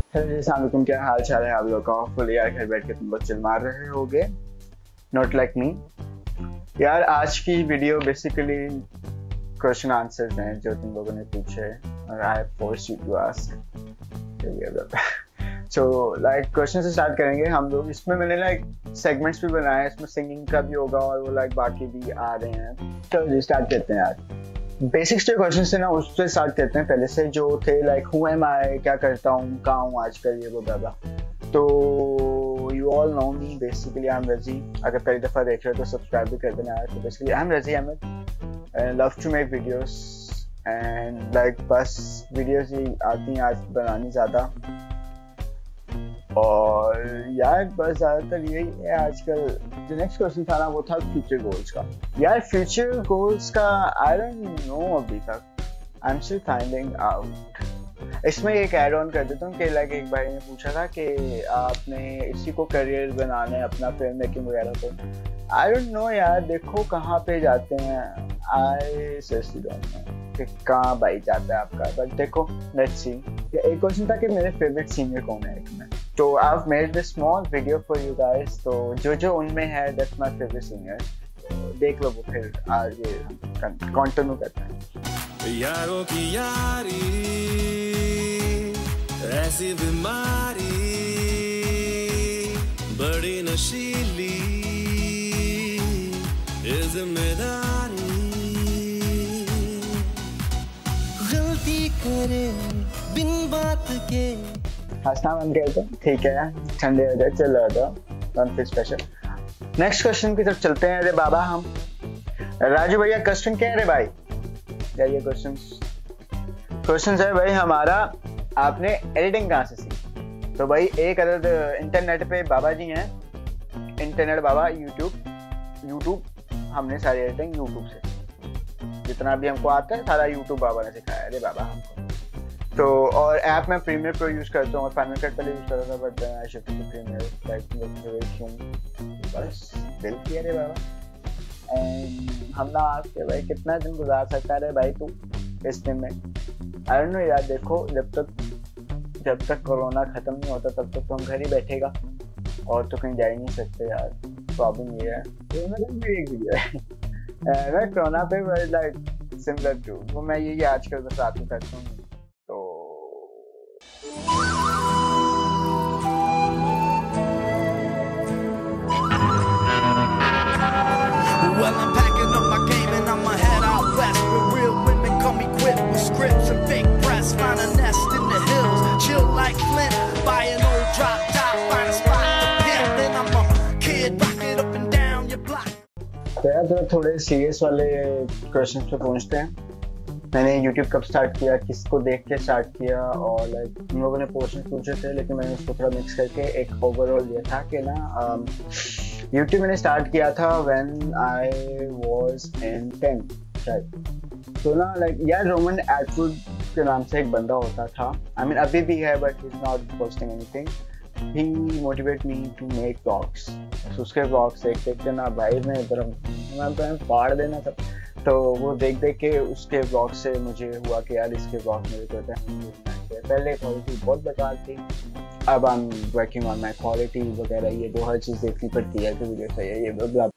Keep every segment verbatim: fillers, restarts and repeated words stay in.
Hello जी, अस्सलाम वालेकुम। क्या हाल चाल है आप लोग का? होपफुली यार घर बैठ के तुम लोग चिल मार रहे होगे, नॉट लाइक मी। यार आज की वीडियो बेसिकली क्वेश्चन आंसर्स हैं जो तुम लोगों ने पूछे और I have forced you to ask. So like question से स्टार्ट करेंगे हम लोग। इसमें मैंने लाइक सेगमेंट्स भी बनाए हैं, इसमें सिंगिंग का भी होगा और वो लाइक बाकी भी आ रहे हैं। चलो जी स्टार्ट करते हैं यार। बेसिक्स जो क्वेश्चन थे ना उससे स्टार्ट करते हैं पहले से, जो थे लाइक हु एम आई, क्या करता हूँ, कहाँ हूँ आजकल, ये वो ब्ला। तो you all know me, basically I am Razi. अगर पहली दफ़ा देख रहे हो तो सब्सक्राइब भी कर देना यार। तो basically I am Razi Ahmed and love to make videos and like बस वीडियोस ही आती हैं आज बनानी ज़्यादा। और यार बस ज़्यादातर यही है आजकल। जो नेक्स्ट क्वेश्चन था ना वो था फ्यूचर गोल्स का। यार फ्यूचर गोल्स का आई डोंट नो अभी तक, I am still finding out. इसमें एक ऐड ऑन कर देता हूँ कि लाइक एक भाई ने पूछा था कि आपने इसी को करियर बनाना है अपना, फिल्म मेकिंग वगैरह। तो आई डोंट नो यार, देखो कहाँ पे जाते हैं। आई सीरियसली डोंट नो कि कहाँ भाई जाता है आपका, बट देखो लेट्स सी। एक क्वेश्चन था कि मेरे फेवरेट सिंगर कौन है एक में, तो I have made this small video for you guys. तो जो जो उनमें है दैट्स माय फेवरेट सिंगर, तो देख लो वो, फिर आगे कंटिन्यू करते हैं। यारों की यारी ऐसी बीमारी बड़ी नशीली ये जिम्मेदारी गलती करे बिन बात के हंसना बंद कर दो, ठीक है, ठंडे हो जाए, चलो दो, don't feel special. Next question की तरफ चलते हैं। अरे बाबा हम राजू भैया क्वेश्चन क्या है रे भाई? क्या ये क्वेश्चन क्वेश्चन है भाई हमारा, आपने एडिटिंग कहाँ से सीखी? तो भाई एक अदद इंटरनेट पे बाबा जी हैं, इंटरनेट बाबा, यूट्यूब यूट्यूब हमने सारी एडिटिंग यूट्यूब से, जितना भी हमको आता है सारा यूट्यूब बाबा ने सिखाया। अरे बाबा हमको तो, और ऐप में प्रीमियर प्रो यूज करता हूँ और फाइनल कट पहले यूज करता था, but I shifted to Premiere like बस दिल किया रे बाबा। एंड हम ना आपके भाई कितना दिन गुजार सकता है रे भाई तू इस दिन में? आई डोंट नो यार, देखो जब तक जब तक कोरोना खत्म नहीं होता तब तक तो हम घर ही बैठेगा और तो कहीं जा ही नहीं सकते यार। प्रॉब्लम ये है, तो मतलब मेरी एक वीडियो है मैं कोरोना पे लाइक सिमिलर टू वो, मैं यही आजकल बस रात में करता हूँ। Well, I'm packing up my game and I'ma head out west where real women come equipped with scripts and fake breasts. Find a nest in the hills, chill like Flint. Buy an old drop top, find a spot to pimp. Then I'm a kid, rock it up and down your block. तो यार तो थोड़े serious वाले question पे पहुंचते हैं। मैंने YouTube कब स्टार्ट किया, किसको देख के स्टार्ट किया, और लाइक हम लोगों ने क्वेश्चन पूछे थे लेकिन मैंने उसको थोड़ा मिक्स करके एक ओवरऑल ये था कि ना YouTube मैंने स्टार्ट किया था when I was in tenth right. तो ना लाइक यार रोमन एटवुड के नाम से एक बंदा होता था, आई मीन अभी भी है but he is not posting anything. He motivate me to make vlogs. उसके व्लॉग्स देख देख के ना भाई मैं इधर मैं फाड़ देना था। तो वो देख देख के उसके ब्लॉग से मुझे हुआ कि यार इसके ब्लॉग मेरे को होता है। पहले क्वालिटी बहुत बेकार थी, अब I am working on my quality वगैरह, ये जो हर चीज़ देखनी पड़ती है कि वीडियो सही है ये ब्ला।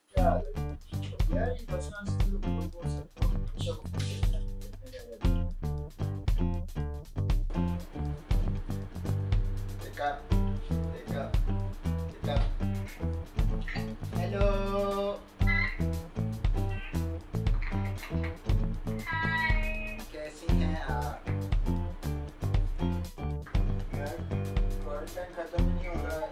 हेलो कैसी हैं आप? यार क्वारंटाइन खत्म नहीं हो रहा है।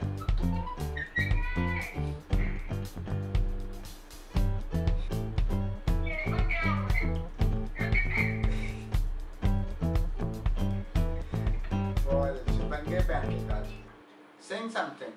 बन गए पैन के काज। Sing something.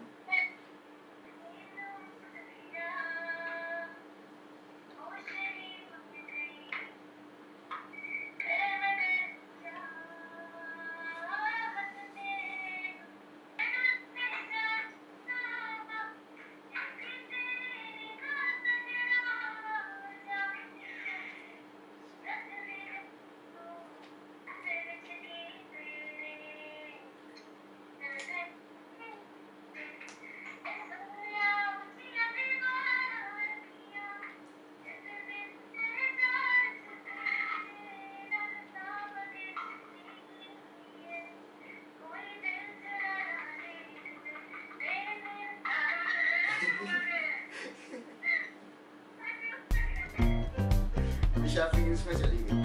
में चली गई।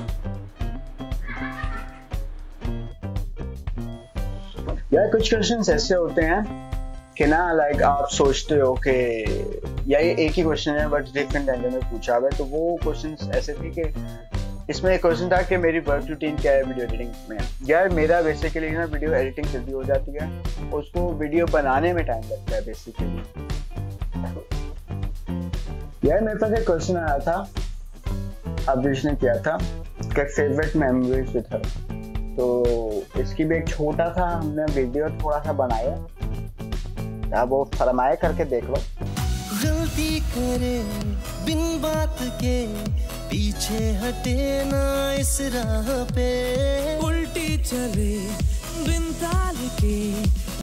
यार कुछ क्वेश्चंस ऐसे होते हैं कि ना लाइक आप सोचते हो कि या ये एक ही क्वेश्चन है बट डिफरेंट एंगल में पूछा हुआ है, तो वो क्वेश्चंस ऐसे थे कि इसमें एक क्वेश्चन था कि मेरी वर्क रूटीन क्या है वीडियो एडिटिंग में। यार मेरा बेसिकली ना वीडियो एडिटिंग जल्दी हो जाती है, उसको वीडियो बनाने में टाइम लगता है बेसिकली। यार मेरे पास एक क्वेश्चन आया था, अभिष ने किया था कि फेवरेट मेमोरीज विद हर, तो इसकी भी एक छोटा सा हमने वीडियो थोड़ा सा बनाया, आप वो फरमाए करके देख लो। गलती करे बिन बात के, पीछे हटे ना इस राह पे, उल्टी चले बिन ताल के,